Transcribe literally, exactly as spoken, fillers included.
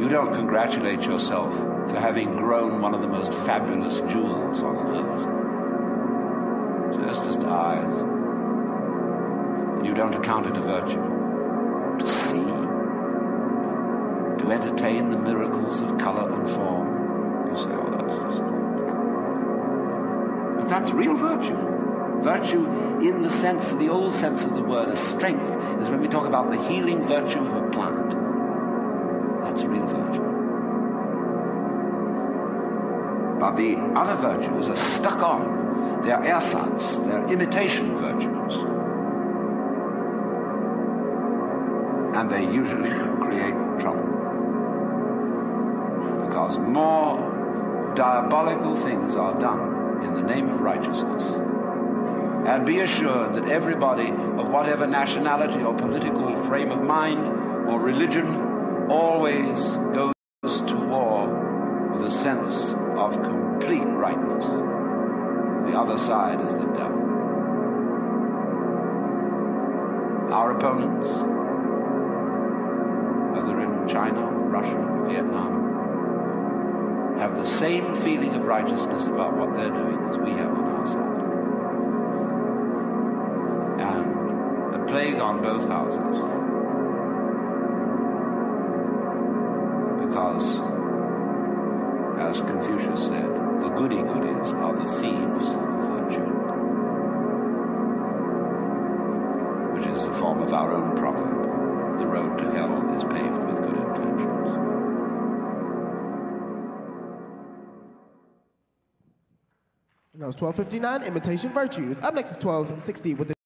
You don't congratulate yourself for having grown one of the most fabulous jewels on earth. Just as eyes. You don't account it a virtue. To see, to entertain the miracles of color and form. You say, oh, that's just... But that's real virtue. Virtue in the sense, the old sense of the word, as strength, is when we talk about the healing virtue of a plant. That's real virtue. But the other virtues are stuck on. They are ersatz, they are imitation virtues. And they usually create trouble. Because more diabolical things are done in the name of righteousness. And be assured that everybody of whatever nationality or political frame of mind or religion always goes to war with a sense of complete rightness. The other side is the devil. Our opponents, whether in China, Russia, Vietnam, have the same feeling of righteousness about what they're doing as we have on our side. And a plague on both houses. Because, as Confucius said, the goody-goodies are the thieves of virtue. Which is the form of our own proverb. The road to hell is paved with good intentions. That was twelve fifty-nine, Imitation Virtues. Up next is twelve sixty with the